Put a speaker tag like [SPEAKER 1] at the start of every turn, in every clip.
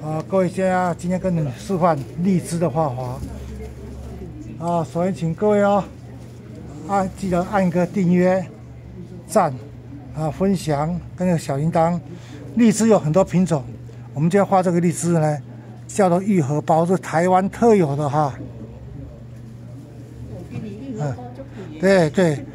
[SPEAKER 1] 各位今天跟你们示范荔枝的画法。首先请各位记得按一个订阅、赞、分享跟那个小铃铛。荔枝有很多品种，我们今天画这个荔枝呢，叫做玉荷包，是台湾特有的哈。对对。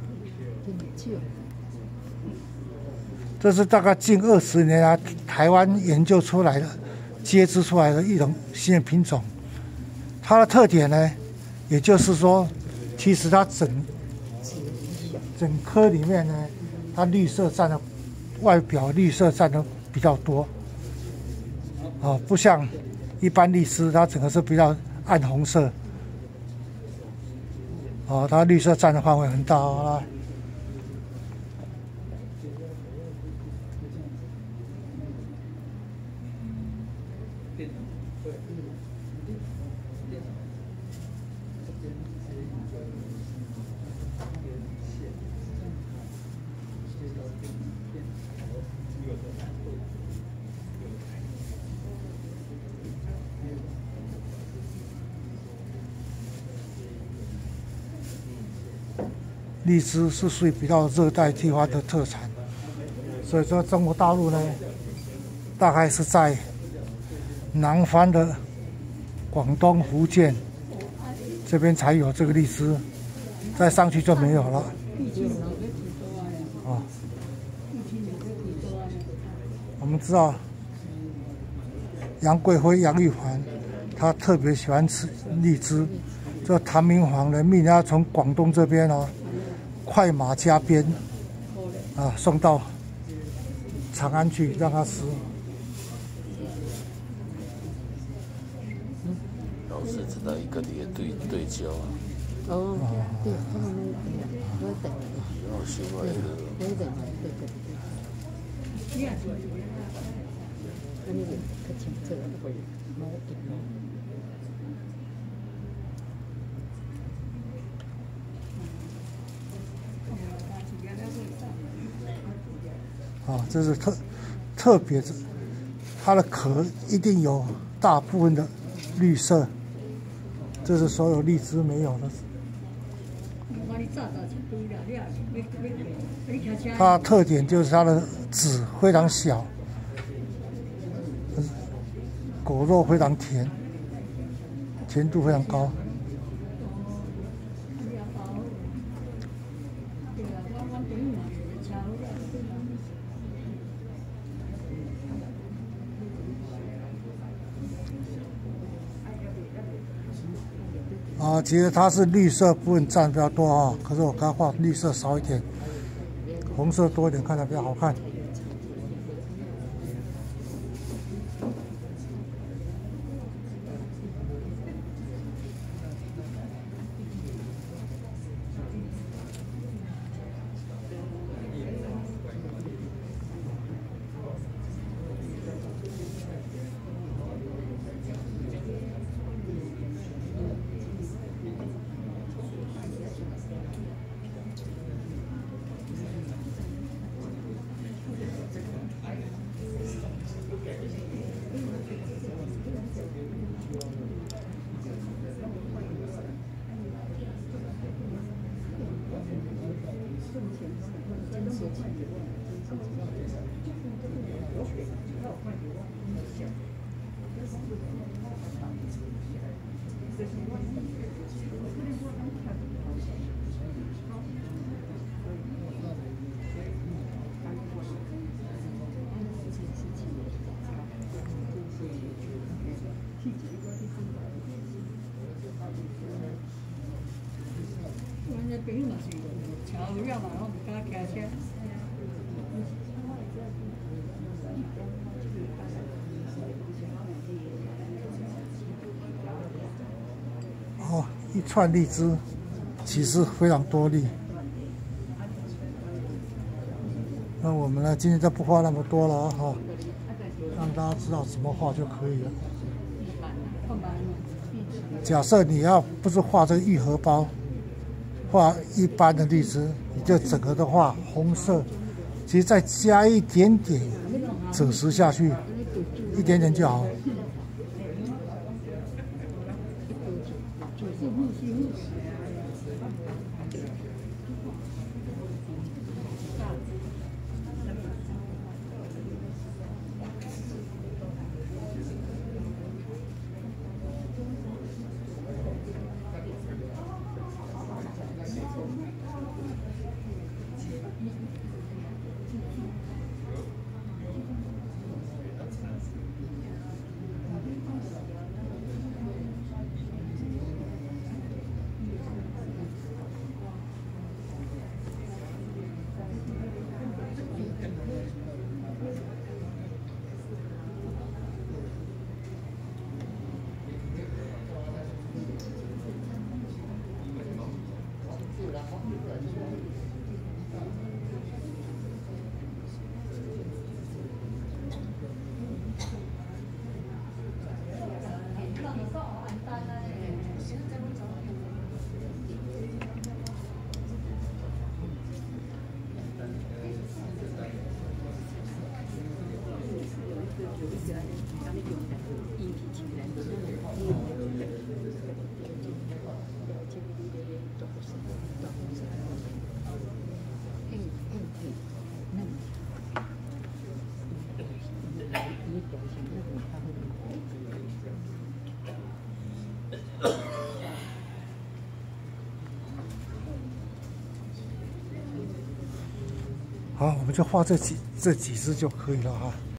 [SPEAKER 1] 这是大概近20年台湾研究出来的、接枝出来的一种新的品种。它的特点呢，也就是说，其实它整颗里面呢，它绿色占的外表绿色占的比较多。不像一般荔枝，它整个是比较暗红色。它绿色占的范围很大来。 荔枝是属于比较热带地方的特产，所以说中国大陆呢，大概是在南方的广东、福建这边才有这个荔枝，再上去就没有了。我们知道杨贵妃、杨玉环，她特别喜欢吃荔枝。这唐明皇的命他从广东这边快马加鞭送到长安去让他吃。
[SPEAKER 2] 老师知道一个你的对焦对，他们我等。然后另外一个。我等，
[SPEAKER 1] 这是特别的，它的壳一定有大部分的绿色，这是所有荔枝没有的。它的特点就是它的籽非常小，果肉非常甜，甜度非常高。 其实它是绿色部分占比较多可是我刚画绿色少一点，红色多一点，看起来比较好看。一串荔枝其实非常多粒。那我们呢，今天就不画那么多了让大家知道怎么画就可以了。假设你要不是画这个玉荷包，画一般的荔枝，你就整个的画红色，其实再加一点点赭石下去， 一点点就好。好，我们就画这几只就可以了哈。